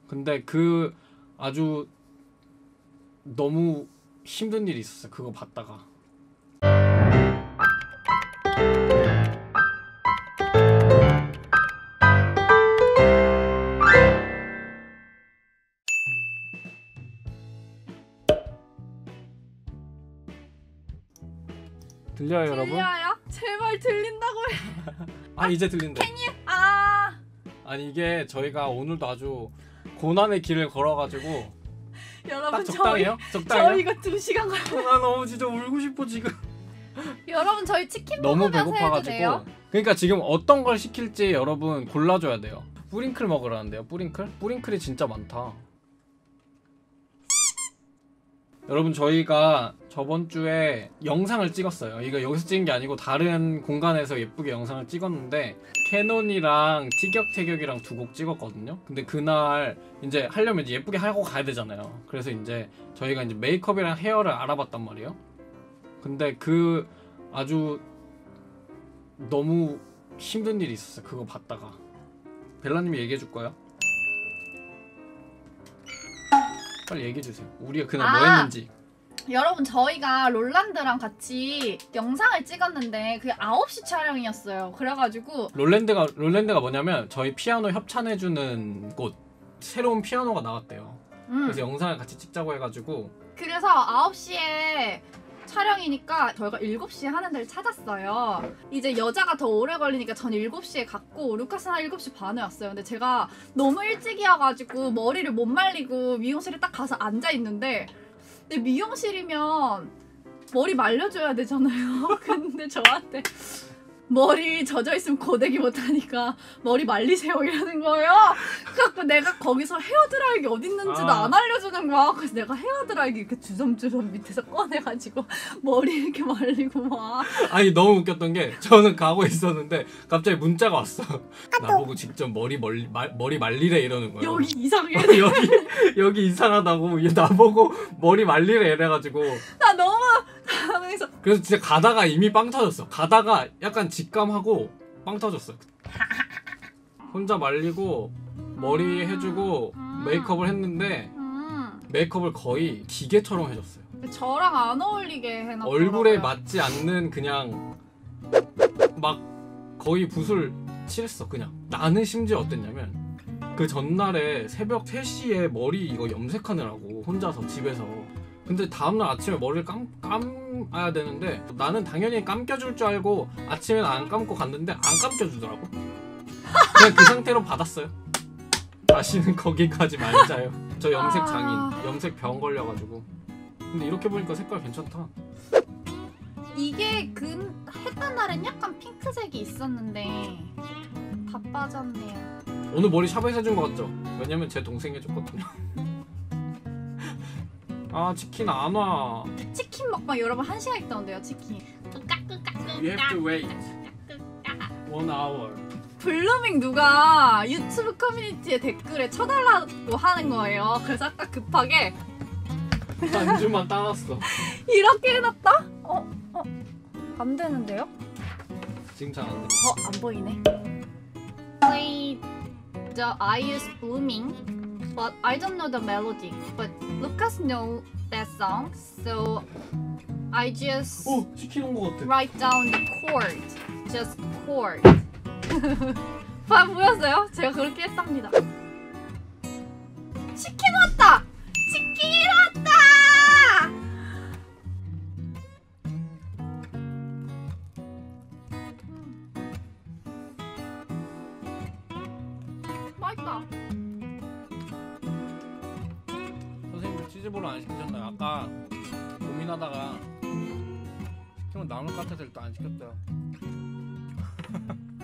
근데 그 아주 너무 힘든 일이 있었어요. 그거 봤다가. 들려요, 여러분? 들려요? 제발 들린다고 해. 아, 이제 들린대. 아니, 이게 저희가 오늘도 아주 고난의 길을 걸어가지고 여러분, 딱 적당해요? 적당해요? 저희가 2시간 걸려. 나 너무 진짜 울고 싶어 지금. 여러분, 저희 치킨 너무 먹으면서 해도 돼요? 배고파가지고. 그러니까 지금 어떤 걸 시킬지 여러분 골라줘야 돼요. 뿌링클 먹으라는데요. 뿌링클? 뿌링클이 진짜 많다. 여러분, 저희가 저번 주에 영상을 찍었어요. 이거 여기서 찍은 게 아니고 다른 공간에서 예쁘게 영상을 찍었는데 캐논이랑 티격태격이랑 2곡 찍었거든요. 근데 그날 이제 하려면 이제 예쁘게 하고 가야 되잖아요. 그래서 이제 저희가 이제 메이크업이랑 헤어를 알아봤단 말이에요. 근데 그 아주 너무 힘든 일이 있었어요. 그거 봤다가. 벨라님이 얘기해 줄 거예요? 빨리 얘기해 주세요. 우리가 그날 뭐 했는지. 여러분, 저희가 롤란드랑 같이 영상을 찍었는데 그게 9시 촬영이었어요. 그래가지고 롤랜드가 뭐냐면 저희 피아노 협찬해주는 곳. 새로운 피아노가 나왔대요. 그래서 영상을 같이 찍자고 해가지고. 그래서 9시에 촬영이니까 저희가 7시에 하는 데를 찾았어요. 이제 여자가 더 오래 걸리니까 전 7시에 갔고 루카스는 한 7시 반에 왔어요. 근데 제가 너무 일찍이어가지고 머리를 못 말리고 미용실에 딱 가서 앉아있는데, 근데 미용실이면 머리 말려줘야 되잖아요. 근데 저한테 머리 젖어있으면 고데기 못하니까 머리 말리세요 이러는 거예요. 그래갖고 내가 거기서 헤어드라이기 어딨는지도 안 알려주는 거야. 그래서 내가 헤어드라이기 이렇게 주섬주섬 밑에서 꺼내가지고 머리 이렇게 말리고 막. 아니, 너무 웃겼던 게 저는 가고 있었는데 갑자기 문자가 왔어. 나보고 직접 머리 말리래 이러는 거예요. 여기 이상해. 여기 이상하다고. 얘 나보고 머리 말리래 이래가지고. 나 너무 당황해서. 그래서 진짜 가다가 이미 빵 터졌어. 가다가 약간 직감하고 빵 터졌어. 혼자 말리고 머리 해주고 메이크업을 했는데 메이크업을 거의 기계처럼 해줬어요. 저랑 안 어울리게 해놨더라고요. 얼굴에 맞지 않는 그냥 막 거의 붓을 칠했어. 그냥. 나는 심지어 어땠냐면 그 전날에 새벽 3시에 머리 이거 염색하느라고 혼자서 집에서. 근데 다음날 아침에 머리를 감아야 되는데 나는 당연히 감겨줄 줄 알고 아침에는 안 감고 갔는데 안 감겨주더라고. 그냥 그 상태로 받았어요. 다시는 거기까지 말자요. 저 염색 장인, 염색 병 걸려가지고. 근데 이렇게 보니까 색깔 괜찮다. 이게 했던 날엔 약간 핑크색이 있었는데 다 빠졌네요. 오늘 머리 샵에서 해준 거 같죠? 왜냐면 제 동생이 해줬거든요. 아, 치킨 안 와. 치킨 먹방 여러분 1시간 있다는데요. 치킨. We have to wait 1 hour. 블루밍 누가 유튜브 커뮤니티에 댓글에 쳐달라고 하는 거예요. 그래서 아까 급하게 안주만 따놨어. 이렇게 해놨다? 안 되는데요? 지금 잘 안 돼. 안 보이네. Play the I use blooming, but I don't know the melody. But Lucas know that song, so I just 오! 치킨 온 거 같아. write down the chord, just chord. 보였어요? 제가 그렇게 했답니다. 치킨 왔다! 치킨 왔다! 맛있다. 선생님 치즈볼 안 시키셨나요? 아까 고민하다가 시키면 나올 것 같아서 일단 안 시켰어요.